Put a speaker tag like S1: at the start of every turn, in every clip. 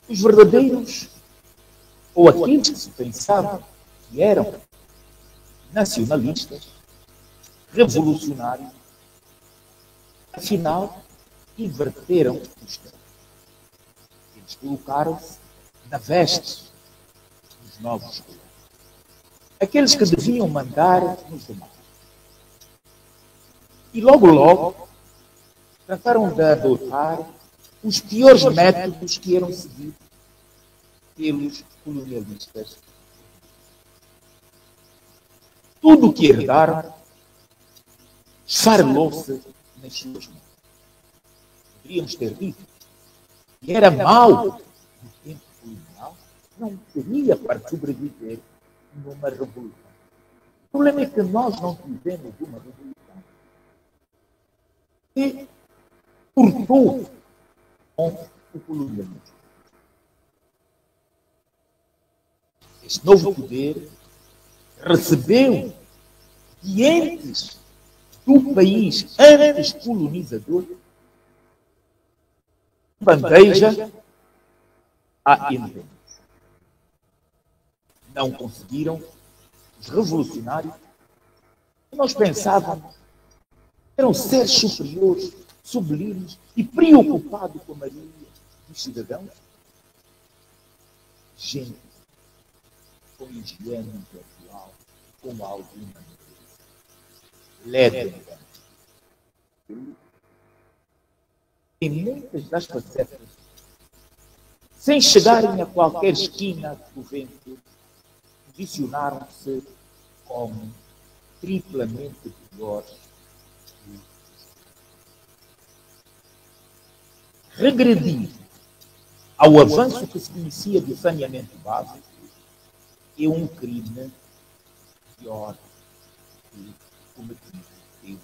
S1: Os verdadeiros, ou aqueles que se pensavam que eram nacionalistas, revolucionários, afinal, inverteram os tempos. Eles colocaram-se na veste dos novos colonos. Aqueles que deviam mandar nos demais. E logo, trataram de adotar os piores métodos que eram seguidos pelos colonialistas. Tudo o que herdaram esfarelou-se nas suas mãos. Poderíamos ter dito que era mau no tempo colonial, não teria para sobreviver numa revolução. O problema é que nós não tivemos uma revolução que cortou com o colonialismo. Este novo poder recebeu dientes do país antes colonizador bandeja à independência. Não conseguiram os revolucionários que nós pensávamos eram seres superiores, sublimes e preocupados com a maioria dos cidadãos. Gente com higiene intelectual, com alguma leve. Em muitas das facetas, sem chegarem a qualquer esquina do vento, posicionaram-se como triplamente piores. Regredir ao avanço que se conhecia do saneamento básico é um crime pior que cometido pelos.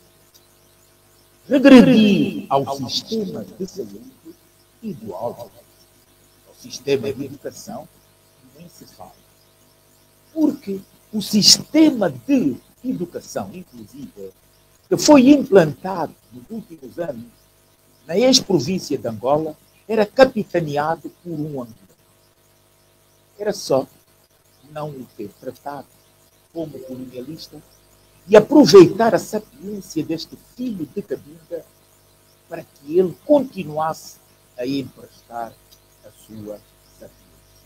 S1: Regredir ao sistema de saúde igual ao sistema de educação nem se fala. Porque o sistema de educação, inclusive, que foi implantado nos últimos anos na ex-província de Angola, era capitaneado por um angolano. Era só não o ter tratado como colonialista e aproveitar a sapiência deste filho de Cabinda para que ele continuasse a emprestar a sua sapiência.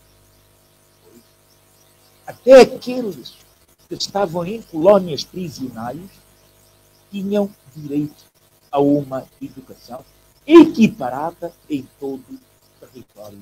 S1: Até aqueles que estavam em colónias prisionais tinham direito a uma educação equiparada em todo o território.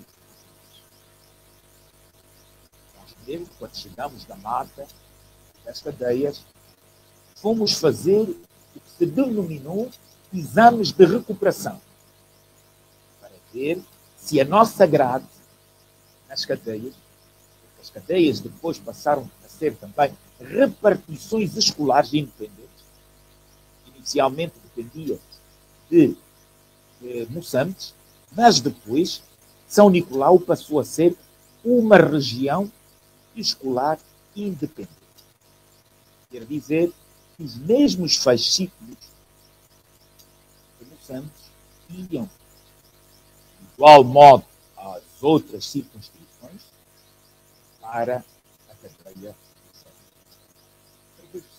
S1: Nós mesmo, quando chegamos na mata das cadeias, fomos fazer o que se denominou exames de recuperação, para ver se a nossa grade nas cadeias, porque as cadeias depois passaram a ser também repartições escolares independentes, inicialmente dependiam de Moçambique, mas depois São Nicolau passou a ser uma região escolar independente. Quer dizer que os mesmos fascículos de Moçambique iam, de igual modo às outras circunscrições, para a cadeia de Moçambique.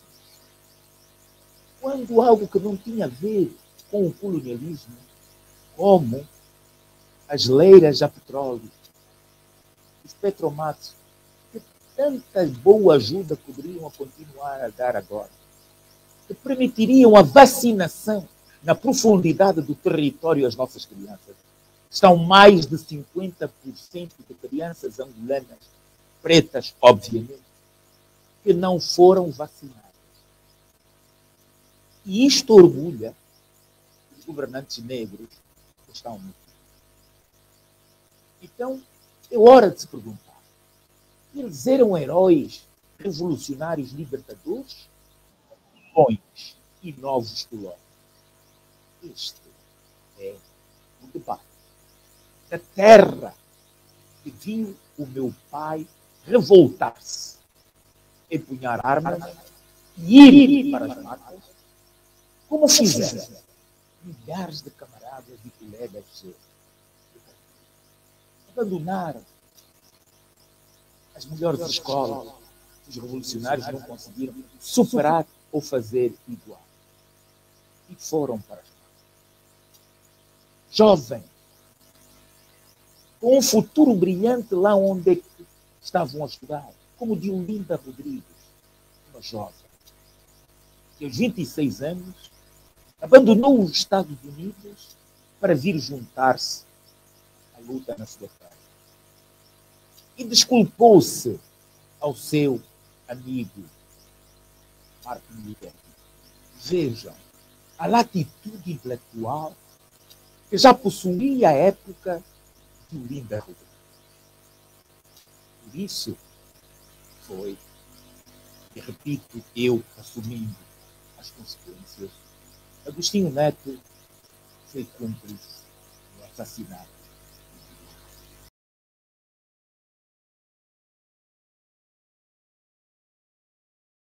S1: Quando algo que não tinha a ver com o colonialismo, como as leiras a petróleo, os petromatos, que tanta boa ajuda poderiam continuar a dar agora, que permitiriam a vacinação na profundidade do território às nossas crianças. Estão mais de 50% de crianças angolanas, pretas, obviamente, que não foram vacinadas. E isto orgulha os governantes negros que estão no. Então, é hora de se perguntar: eles eram heróis, revolucionários, libertadores, bons e novos colónios? Este é o debate. Da terra que viu o meu pai revoltar-se, empunhar armas e ir para as matas, como fizeram milhares de camaradas e colegas seus. abandonaram as melhores escolas. Os revolucionários não conseguiram superar ou fazer igual. E foram para as ruas. Jovem, com um futuro brilhante lá onde estavam a estudar, como Diolinda Rodrigues, uma jovem, que aos 26 anos abandonou os Estados Unidos para vir juntar-se à luta na sua terra. E desculpou-se ao seu amigo Martin Luther. Vejam a latitude intelectual que já possuía à época de Olinda Rodrigues. Por isso foi, e repito, eu assumindo as consequências, Agostinho Neto foi cúmplice no assassinato